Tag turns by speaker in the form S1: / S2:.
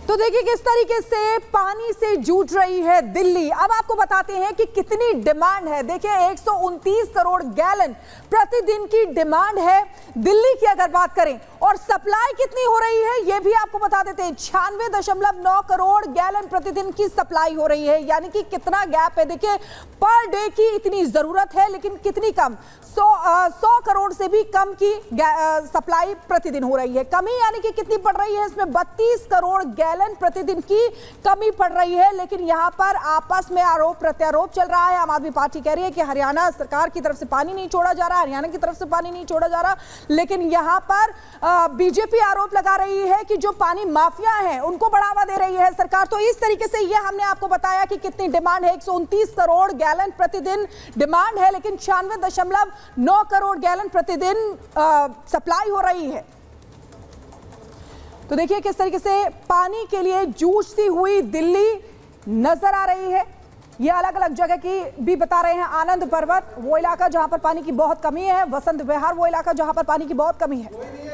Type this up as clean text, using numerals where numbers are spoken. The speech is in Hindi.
S1: तो देखिए किस तरीके से पानी से जूझ रही है दिल्ली। अब आपको बताते हैं कि कितनी डिमांड है। देखिए 129 करोड़ गैलन प्रतिदिन की डिमांड है दिल्ली की अगर बात करें, और सप्लाई कितनी हो रही है ये भी आपको बता देते हैं। 96.9 करोड़ गैलन प्रतिदिन की सप्लाई हो रही है, यानी कि कितना गैप है। देखिए पर डे की इतनी जरूरत है लेकिन कितनी कम, 100 करोड़ से भी कम की सप्लाई प्रतिदिन हो रही है। कमी यानी कि कितनी पड़ रही है इसमें, 32 करोड़ गैलन प्रतिदिन की कमी पड़ रही है। लेकिन यहां पर आपस में आरोप प्रत्यारोप चल रहा है। आम आदमी पार्टी कह रही है कि हरियाणा सरकार की तरफ से पानी नहीं छोड़ा जा रहा, हरियाणा की तरफ से पानी नहीं छोड़ा जा रहा, लेकिन यहां पर बीजेपी आरोप लगा रही है कि जो पानी माफिया हैं उनको बढ़ावा दे रही है सरकार। तो इस तरीके से ये हमने आपको बताया कि कितनी डिमांड है। 129 करोड़ गैलन प्रतिदिन डिमांड है, लेकिन 96.9 करोड़ गैलन प्रतिदिन सप्लाई हो रही है। तो देखिए किस तरीके से पानी के लिए जूझती हुई दिल्ली नजर आ रही है। ये अलग अलग जगह की भी बता रहे हैं। आनंद पर्वत वो इलाका जहां पर पानी की बहुत कमी है, वसंत विहार वो इलाका जहां पर पानी की बहुत कमी है।